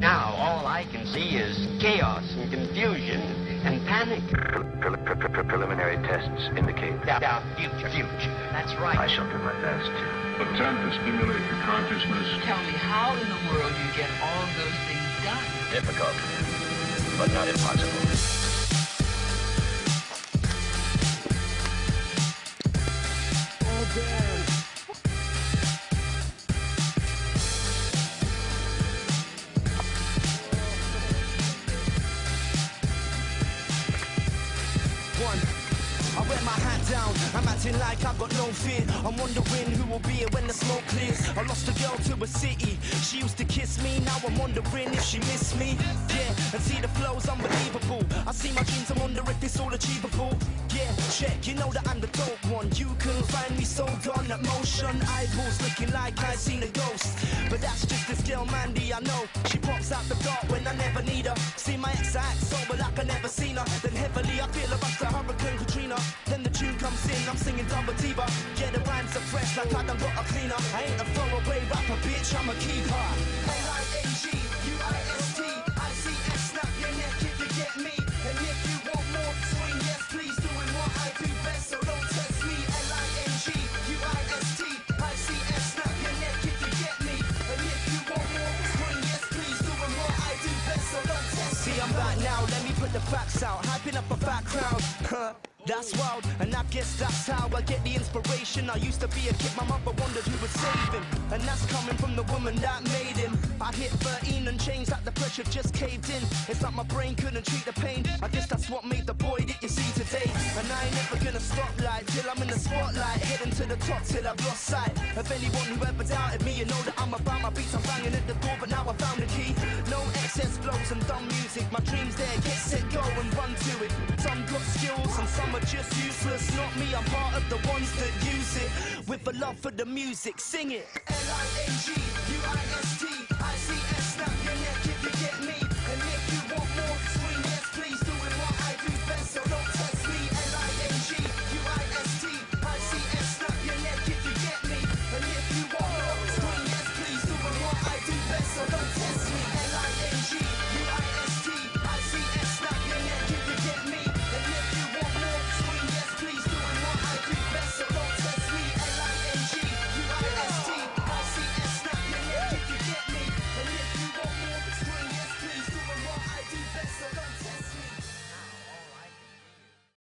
Now all I can see is chaos and confusion and panic. Preliminary tests indicate Future. That's right. I shall do my best to attempt to stimulate the consciousness. Tell me, how in the world you get all those things done? difficult, but not impossible. I wear my hat down, I'm acting like I've got no fear. I'm wondering who will be here when the smoke clears. I lost a girl to a city, she used to kiss me. Now I'm wondering if she missed me. Yeah, and see the flow's unbelievable. I see my dreams, I wonder if it's all achievable. Yeah, check, you know that I'm the dope one. You can find me so gone at motion. Eyeballs looking like I seen a ghost. But that's just this girl Mandy, I know. She pops out the dark when I never need her. See my ex act sober like I never seen her. Then heavily I feel about the Hurricane Katrina. Then the tune comes in, I'm singing double diva. Yeah, the rhymes are fresh like I done got a cleaner. I ain't a throwaway rapper, bitch, I'm a keeper. L-I-N-G-U-I-S-T I-C-S, snap your neck if you get me. And if you want more swing, yes please, doing what I do best, so don't test me. L-I-N-G-U-I-S-T I-C-S, snap your neck if you get me. And if you want more swing, yes please, doing what I do best, so don't test me. See, I'm back now, let me put the facts out. Hyping up a fat crowd, that's wild, and I guess that's how I get the inspiration. I used to be a kid, my mother wondered who would save him. And that's coming from the woman that made him. I hit 13 and changed like the pressure just caved in. It's like my brain couldn't treat the pain. I guess that's what made the boy that you see today. And I ain't never gonna stop like till I'm in the spotlight, heading to the top till I've lost sight of anyone who ever doubted me. You know that I'm about my beats, I'm banging at the door, but now I found the key. No excess flows and dumb music. My dreams there, get set, go and run to it. Some got skills and some are just useless. Not me, I'm part of the ones that use it with a love for the music. Sing it. L-I-N-G-U-I-S-T